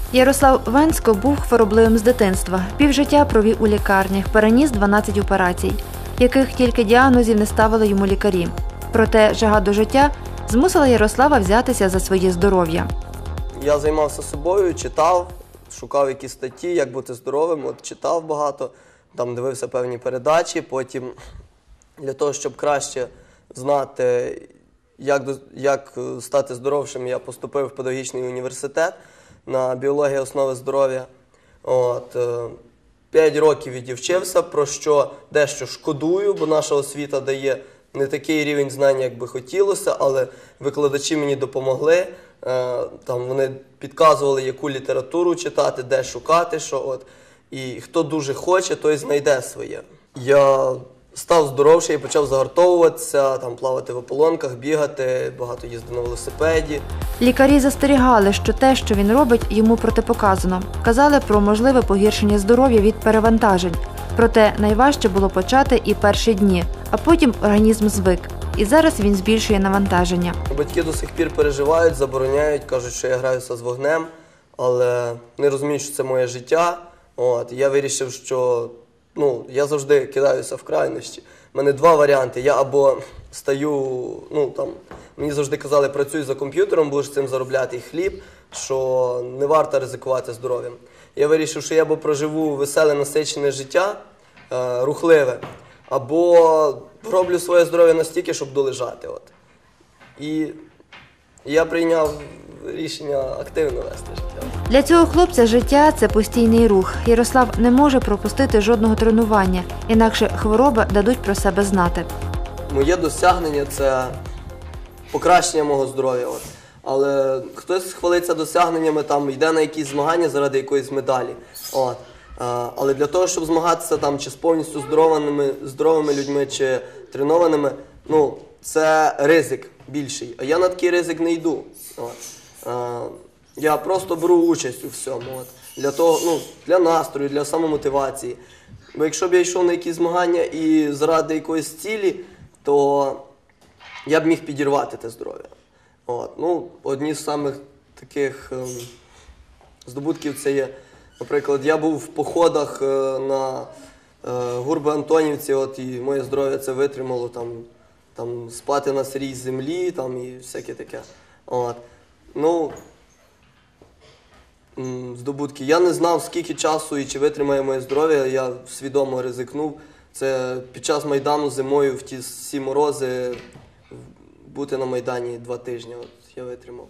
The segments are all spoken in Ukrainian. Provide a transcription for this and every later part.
Ярослав Венсько був хворобливим з дитинства. Півжиття провів у лікарнях, переніс 12 операцій, яких тільки діагнозів не ставили йому лікарі. Проте жага до життя змусила Ярослава взятися за своє здоров'я. Я займався собою, читав, шукав якісь статті, як бути здоровим, читав багато, там дивився певні передачі. Потім для того, щоб краще знати, як стати здоровшим, я поступив в педагогічний університет на біологію основи здоров'я. 5 років відівчився, про що дещо шкодую, бо наша освіта дає не такий рівень знань, як би хотілося, але викладачі мені допомогли. Там вони підказували, яку літературу читати, де шукати, що. І хто дуже хоче, той знайде своє. Я став здоровший, почав загартовуватися, там, плавати в ополонках, бігати, багато їздив на велосипеді. Лікарі застерігали, що те, що він робить, йому протипоказано. Казали про можливе погіршення здоров'я від перевантажень. Проте найважче було почати і перші дні, а потім організм звик. І зараз він збільшує навантаження. Батьки до сих пір переживають, забороняють, кажуть, що я граюся з вогнем, але не розуміють, що це моє життя. Я вирішив, що я завжди кидаюся в крайності. У мене 2 варіанти. Я або стаю, мені завжди казали, працюй за комп'ютером, будеш цим заробляти хліб, що не варто ризикувати здоров'ям. Я вирішив, що я або проживу веселе, насичене життя, рухливе, або роблю своє здоров'я настільки, щоб долежати. І я прийняв рішення активно вести життя. Для цього хлопця життя – це постійний рух. Ярослав не може пропустити жодного тренування, інакше хвороби дадуть про себе знати. Моє досягнення – це покращення мого здоров'я. Але хтось хвалиться досягненнями, йде на якісь змагання заради якоїсь медалі. Але для того, щоб змагатися чи з повністю здоровими людьми, чи тренованими, це ризик більший. А я на такий ризик не йду. Я просто беру участь у всьому. Для того, для настрою, для самомотивації. Бо якщо б я йшов на якісь змагання і заради якоїсь цілі, то я б міг підірвати те здоров'я. Одні з самих таких здобутків це є, наприклад, я був в походах на Гурби-Антонівці, і моє здоров'я це витримало, там спати на сирій землі, і всяке таке. Здобутки. Я не знав, скільки часу і чи витримає моє здоров'я, я свідомо ризикнув. Це під час Майдану зимою в ті всі морози бути на Майдані 2 тижні, я витримав.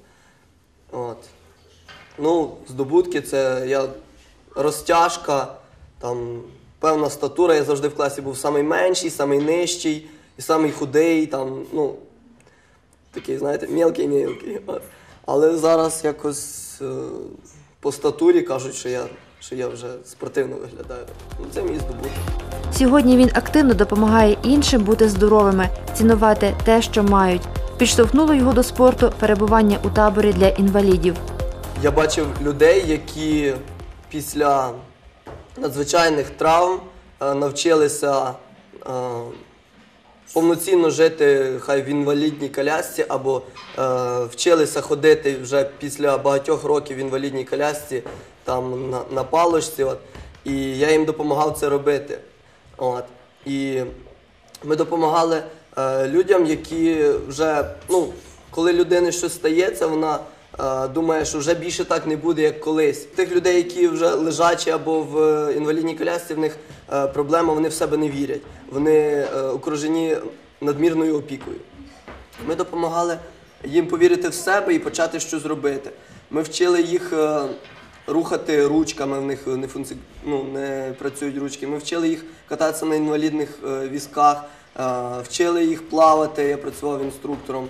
Здобутки – це розтяжка, певна статура, я завжди в класі був самий менший, самий нижчий і самий худий, такий, знаєте, мілкий. Але зараз якось по статурі кажуть, що я вже спортивно виглядаю. Це мій здобуток. Сьогодні він активно допомагає іншим бути здоровими, цінувати те, що мають. Підштовхнуло його до спорту перебування у таборі для інвалідів. Я бачив людей, які після надзвичайних травм навчилися повноцінно жити хай в інвалідній колясці, або вчилися ходити вже після багатьох років в інвалідній колясці на палочці. І я їм допомагав це робити. І ми допомагали людям, які вже, коли людини щось стається, вона думає, що вже більше так не буде, як колись. Тих людей, які вже лежачі або в інвалідній колясці, в них проблема, вони в себе не вірять. Вони окружені надмірною опікою. Ми допомагали їм повірити в себе і почати щось робити. Ми вчили їх рухати ручками, в них не працюють ручки. Ми вчили їх кататися на інвалідних візках, вчили їх плавати, я працював інструктором.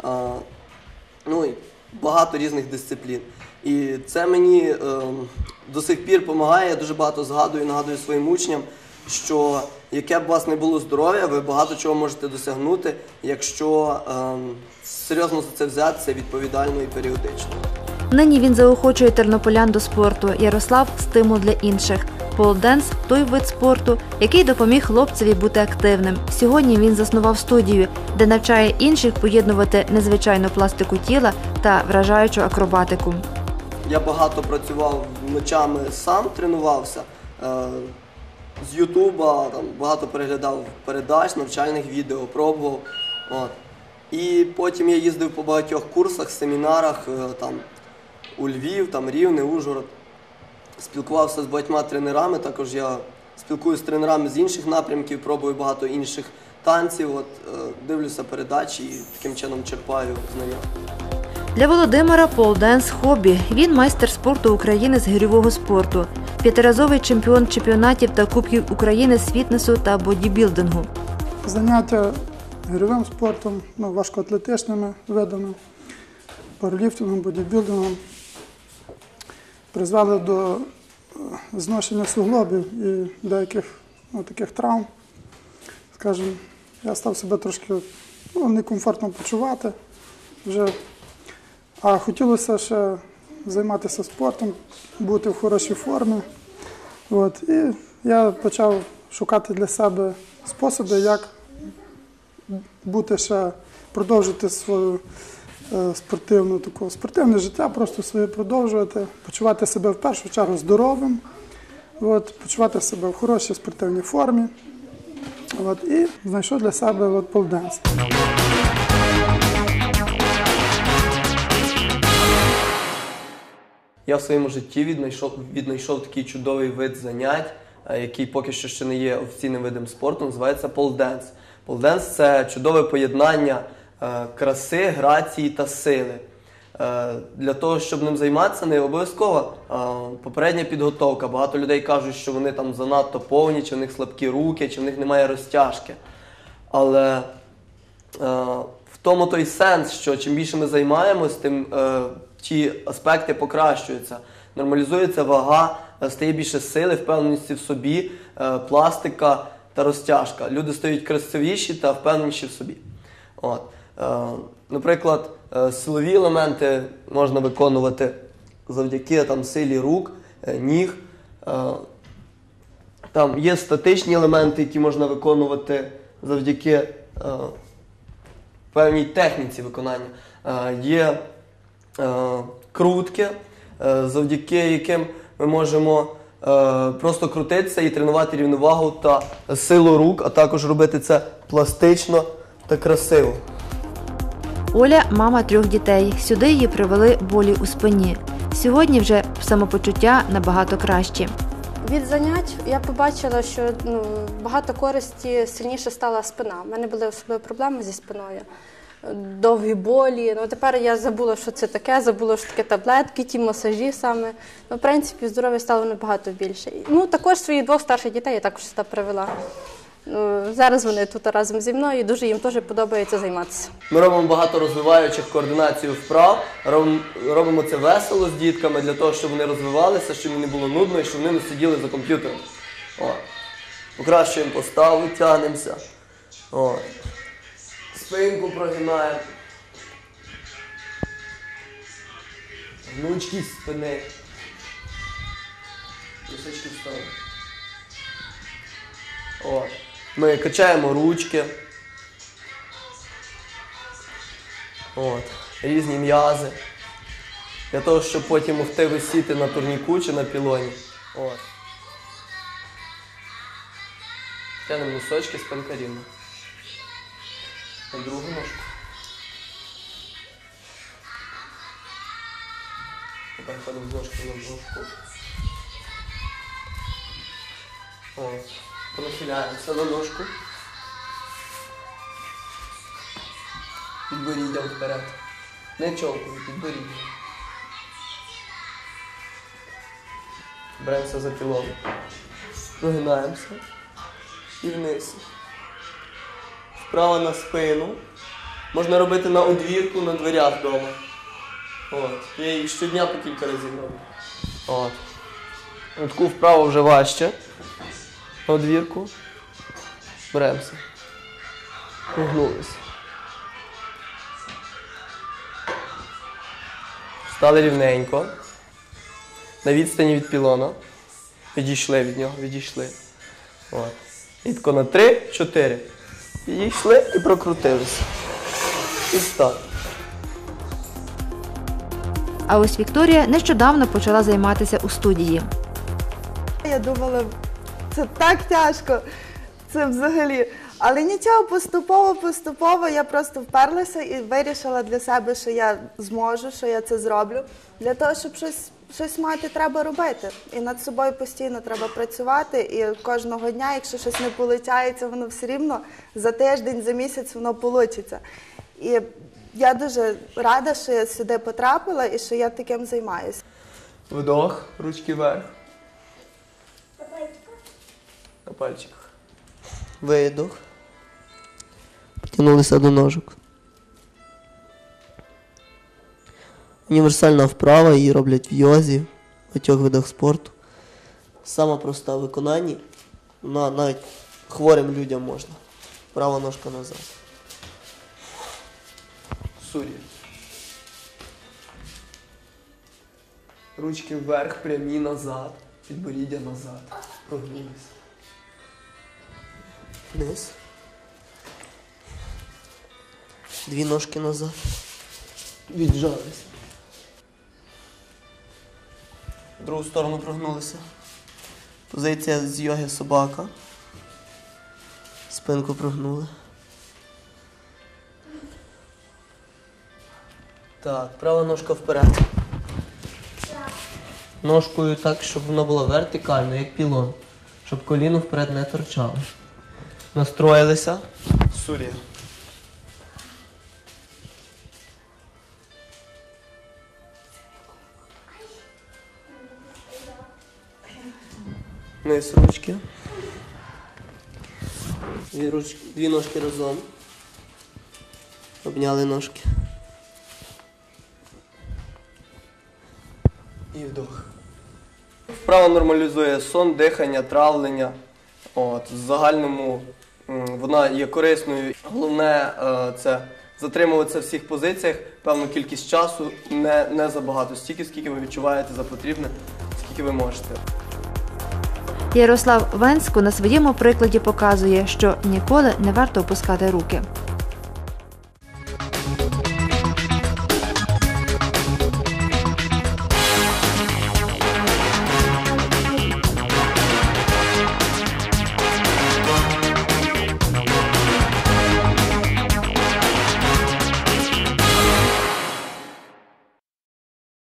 І багато різних дисциплін. І це мені до сих пір допомагає, я дуже багато згадую і нагадую своїм учням, що яке б у вас не було здоров'я, ви багато чого можете досягнути, якщо серйозно за це взятися, відповідально і періодично. Нині він заохочує тернополян до спорту. Ярослав – стимул для інших. Полденс – той вид спорту, який допоміг хлопцеві бути активним. Сьогодні він заснував студію, де навчає інших поєднувати незвичайну пластику тіла та вражаючу акробатику. Я багато працював ночами, сам тренувався. З Ютуба багато переглядав передач, навчальних відео, пробував. От. І потім я їздив по багатьох курсах, семінарах, у Львів, Рівне, Ужгород. Спілкувався з багатьма тренерами, також я спілкуюся з тренерами з інших напрямків, пробую багато інших танців, дивлюся передачі і таким чином черпаю знання. Для Володимира полденс – хобі. Він майстер спорту України з гирьового спорту, п'ятиразовий чемпіон чемпіонатів та Кубків України з фітнесу та бодібілдингу. Заняття гирьовим спортом, важкоатлетичними видами, пауерліфтингом, бодібілдингом призвели до зношення суглобів і деяких таких травм. Скажімо, я став себе трошки некомфортно почувати вже. А хотілося ще займатися спортом, бути в хорошій формі. І я почав шукати для себе способи, як бути ще, продовжити своє спортивне життя, просто своє продовжувати, почувати себе в першу чергу здоровим, почувати себе в хорошій спортивній формі. І знайшов для себе полденс. Я в своєму житті віднайшов такий чудовий вид занять, який поки що ще не є офіційним видом спорту, називається полденс. Полденс – це чудове поєднання краси, грації та сили. Для того, щоб ним займатися, не обов'язково попередня підготовка. Багато людей кажуть, що вони занадто повні, чи в них слабкі руки, чи в них немає розтяжки. Але в тому той сенс, що чим більше ми займаємось, тим ті аспекти покращуються. Нормалізується вага, стає більше сили, впевненості в собі, пластика та розтяжка. Люди стають красивіші та впевненіші в собі. Наприклад, силові елементи можна виконувати завдяки силі рук, ніг. Там є статичні елементи, які можна виконувати завдяки певній техніці виконання. Є крутки, завдяки яким ми можемо просто крутитися і тренувати рівновагу та силу рук, а також робити це пластично та красиво. Оля – мама 3 дітей. Сюди її привели болі у спині. Сьогодні вже самопочуття набагато краще. Від занять я побачила, що багато користі, сильніше стала спина. У мене були особливі проблеми зі спиною. Довгі болі. Тепер я забула, що це таке, забула, що таке таблетки, ті масажі саме. В принципі, здоров'я стало набагато більше. Також своїх 2 старших дітей я також сюди привела. Зараз вони тут разом зі мною і дуже їм теж подобається займатися. Ми робимо багато розвиваючих координацію вправ, робимо це весело з дітками, для того, щоб вони розвивалися, щоб їм не було нудно і щоб вони не сиділи за комп'ютером. Покращуємо поставу, тягнемося. Спинку прогинаємо. Гнучкість спини. Трішечки в сторону. Ми качаємо ручки. Різні м'язи. Для того, щоб потім могти висіти на турніку чи на пілоні. Тягнемо носочки, спинка рівна. На другу ножку. Тепер ходимо з ножки на ножку. Понахиляємося на ножку. Підборіддям вперед. Не чолкою, підборіддям. Беремося за пілону. Прогинаємося. І вниз. Вправо на спину. Можна робити на одвірку, на дверях вдома. Я її щодня по кілька разів роблю. Таку вправу вже важче. На одвірку. Беремося. Погнулися. Стали рівненько. На відстані від пілона. Відійшли від нього, відійшли. І тако на 3-4. Відійшли і прокрутилися. І стали. А ось Вікторія нещодавно почала займатися у студії. Я думала, це так тяжко, це взагалі. Але нічого, поступово я просто вперлася і вирішила для себе, що я зможу, що я це зроблю. Для того, щоб щось мати, треба робити. І над собою постійно треба працювати. І кожного дня, якщо щось не виходить, воно все рівно за тиждень, за місяць воно вийде. І я дуже рада, що я сюди потрапила і що я таким займаюся. Вдох, ручки вверх. На пальчиках. Видох. Потягнулися до ножок. Універсальна вправа, її роблять в йозі, в багатьох видах спорту. Сама проста в виконанні. Навіть хворим людям можна. Права ножка назад. Сур'я. Ручки вверх, прямі назад. Підборіддя назад. Прогнулися. Вниз. Дві ножки назад. Віджалися. В другу сторону прогнулися. Позиція з йоги собака. Спинку прогнули. Так, права ножка вперед. Ножкою так, щоб вона була вертикально, як пілон. Щоб коліно вперед не торчало. Настроїлися. Сур'я. Низ ручки. Дві ножки разом. Обняли ножки. І вдох. Вправа нормалізує сон, дихання, травлення. В загальному вона є корисною. Головне це затримуватися в всіх позиціях певну кількість часу, не забагато, стільки, скільки ви відчуваєте за потрібне, скільки ви можете. Ярослав Венсько на своєму прикладі показує, що ніколи не варто опускати руки.